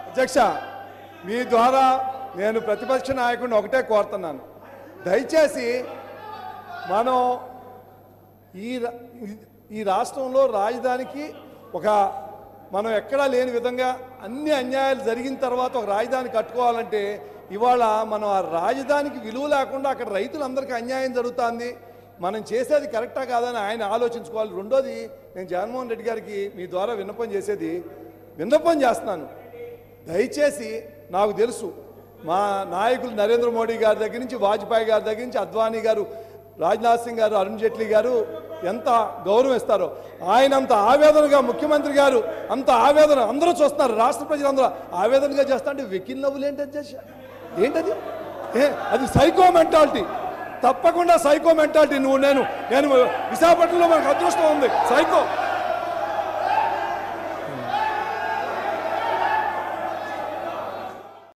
అధ్యక్ష, మీ ద్వారా నేను ప్రతిపక్ష నాయకుడిని ఒకటే కోరుతున్నాను, దయచేసి మనం ఈ రాష్ట్రంలో రాజధానికి మనం ఎక్కడా లేని విధంగా అన్ని అన్యాయాలు జరిగిన తర్వాత ఒక రాజధాని కట్టుకోవాలంటే ఇవాళ మనం ఆ రాజధానికి విలువ లేకుండా అక్కడ రైతులందరికీ అన్యాయం జరుగుతుంది. మనం చేసేది కరెక్టా కాదని ఆయన ఆలోచించుకోవాలి. రెండోది, నేను జగన్మోహన్ రెడ్డి గారికి మీ ద్వారా విన్నపం చేస్తున్నాను. దయచేసి నాకు తెలుసు మా నాయకులు నరేంద్ర మోడీ గారి దగ్గర నుంచి, వాజ్పేయి గారి దగ్గర నుంచి, అద్వానీ గారు, రాజ్నాథ్ సింగ్ గారు, అరుణ్ జైట్లీ గారు ఎంత గౌరవం ఇస్తారో, ఆయన అంత ఆవేదనగా, ముఖ్యమంత్రి గారు అంత ఆవేదన అందరూ చూస్తున్నారు, రాష్ట్ర ప్రజలందరూ ఆవేదనగా చేస్తా అంటే వెకిల్ నవ్వులు ఏంటది? అది సైకో మెంటాలిటీ, తప్పకుండా సైకో మెంటాలిటీ. నేను విశాఖపట్నంలో మనకు అదృష్టం ఉంది. సైకో